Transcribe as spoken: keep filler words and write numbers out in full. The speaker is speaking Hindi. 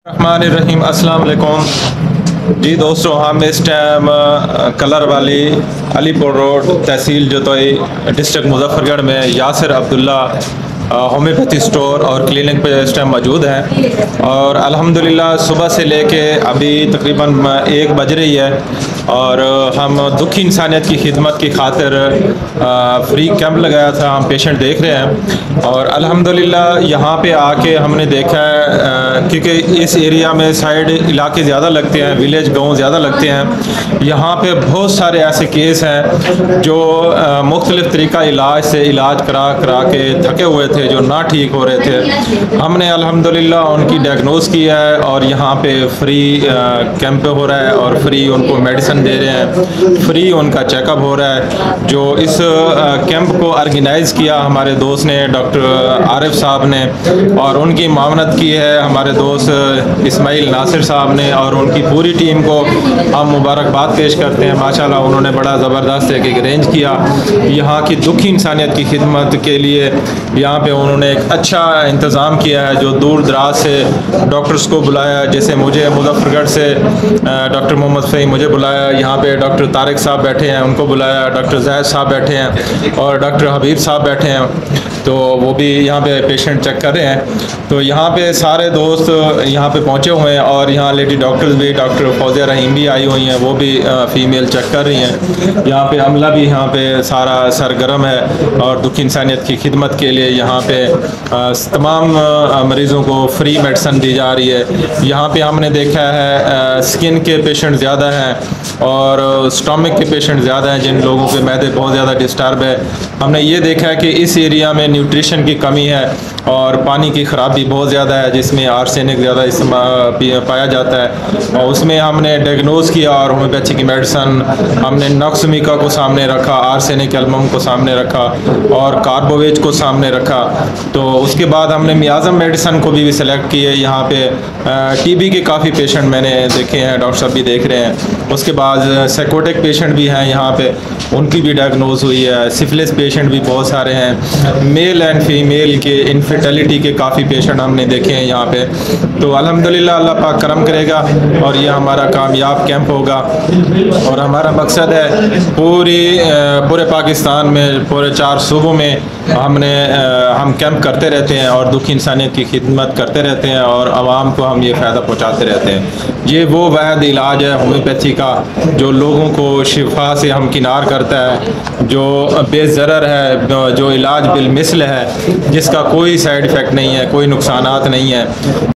रहमानिर्रहीम, अस्सलाम वालेकुम जी दोस्तों। हम इस टाइम कलर वाली अलीपुर रोड तहसील जतोई डिस्ट्रिक्ट मुजफ्फरगढ़ में यासिर अब्दुल्ला होम्योपैथी स्टोर और क्लिनिक पे इस टाइम मौजूद हैं और अल्हम्दुलिल्लाह सुबह से लेके अभी तकरीबन एक बज रही है और हम दुखी इंसानियत की खिदमत की खातिर फ्री कैंप लगाया था। हम पेशेंट देख रहे हैं और अल्हम्दुलिल्लाह यहाँ पे आके हमने देखा है क्योंकि इस एरिया में साइड इलाके ज़्यादा लगते हैं, विलेज गाँव ज़्यादा लगते हैं। यहाँ पे बहुत सारे ऐसे केस हैं जो मुख्तलिफ़ तरीका इलाज से इलाज करा करा के थके हुए थे, जो ना ठीक हो रहे थे। हमने अल्हम्दुलिल्लाह उनकी डायग्नोस किया है और यहाँ पे फ्री कैंप हो रहा है और फ्री उनको मेडिसिन दे रहे हैं, फ्री उनका चेकअप हो रहा है। जो इस कैंप को ऑर्गेनाइज़ किया हमारे दोस्त ने, डॉक्टर आरिफ साहब ने, और उनकी मावनत की है हमारे दोस्त इस्माइल नासिर साहब ने और उनकी पूरी टीम को हम मुबारकबाद पेश करते हैं। माशाल्लाह उन्होंने बड़ा ज़बरदस्त एक अरेंज किया यहाँ की दुखी इंसानियत की खिदमत के लिए। यहाँ पे उन्होंने एक अच्छा इंतज़ाम किया है, जो दूर दराज से डॉक्टर्स को बुलाया, जैसे मुझे मुजफ्फरगढ़ से डॉक्टर मोहम्मद फ़हीम मुझे बुलाया, यहाँ पे डॉक्टर तारिक साहब बैठे हैं उनको बुलाया, डॉक्टर जैद साहब बैठे हैं और डॉक्टर हबीब साहब बैठे हैं, तो वो भी यहाँ पे पेशेंट चेक कर रहे हैं। तो यहाँ पे सारे दोस्त यहाँ पे पहुँचे हुए हैं और यहाँ लेडी डॉक्टर्स भी, डॉक्टर फौजिया रहीम भी आई हुई हैं, वो भी फ़ीमेल चेक कर रही हैं। यहाँ पे अमला भी यहाँ पे सारा सरगर्म है और दुखी इंसानियत की खिदमत के लिए यहाँ पे तमाम मरीज़ों को फ्री मेडिसिन दी जा रही है। यहाँ पे हमने देखा है स्किन के पेशेंट ज़्यादा हैं और स्टमक के पेशेंट ज़्यादा हैं, जिन लोगों के मैदे बहुत ज़्यादा डिस्टर्ब है। हमने ये देखा है कि इस एरिया में न्यूट्रिशन की कमी है और पानी की ख़राबी बहुत ज़्यादा है, जिसमें आर्सेनिक ज़्यादा पाया जाता है और उसमें हमने डायग्नोस किया और होम्योपैथी की मेडिसिन हमने नक्समिका को सामने रखा, आर्सेनिक एल्बम को सामने रखा और कार्बोवेज को सामने रखा। तो उसके बाद हमने मियाज़म मेडिसिन को भी सिलेक्ट किए। यहाँ पे टीबी के काफ़ी पेशेंट मैंने देखे हैं, डॉक्टर साहब भी देख रहे हैं। उसके बाद साइकोटिक पेशेंट भी हैं यहाँ पे, उनकी भी डायग्नोस हुई है। सिफिलिस पेशेंट भी बहुत सारे हैं, मेल एंड फीमेल के इनफर्टिलिटी के काफ़ी पेशेंट हमने देखे हैं यहाँ पे। तो अल्हम्दुलिल्लाह अल्लाह पाक करम करेगा और ये हमारा कामयाब कैंप होगा और हमारा मकसद है पूरी पूरे पाकिस्तान में, पूरे चार सूबों में हमने हम कैंप करते रहते हैं और दुखी इंसानियत की खिदमत करते रहते हैं और आवाम को हम ये फ़ायदा पहुँचाते रहते हैं। ये वो वाहिद इलाज है होम्योपैथी का जो लोगों को शिफा से हमकिनार करता है, जो बेज़रर है, जो इलाज बिलमिसल है, जिसका कोई साइड इफ़ेक्ट नहीं है, कोई नुकसानात नहीं है।